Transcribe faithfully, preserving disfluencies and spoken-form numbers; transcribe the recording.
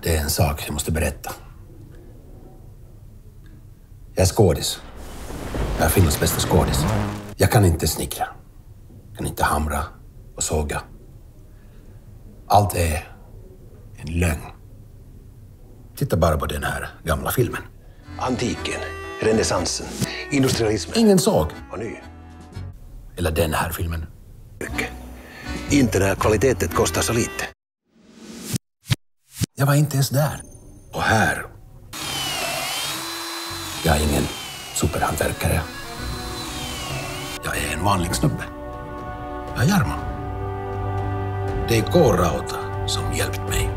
det är en sak jag måste berätta. Jag är skådis. Jag är Finlands bästa skådis. Jag kan inte snickra. Jag kan inte hamra och såga. Allt är en lögn. Titta bara på den här gamla filmen. Antiken, renässansen, industrialismen. Ingen såg. Och ny. Eller den här filmen. Inte när kvaliteten kostar så lite. Jag var inte ens där. Och här. Jag är ingen superhantverkare. Jag är en vanlig snubbe. Jag är Jarmo. Det är K-Rauta som hjälpt mig.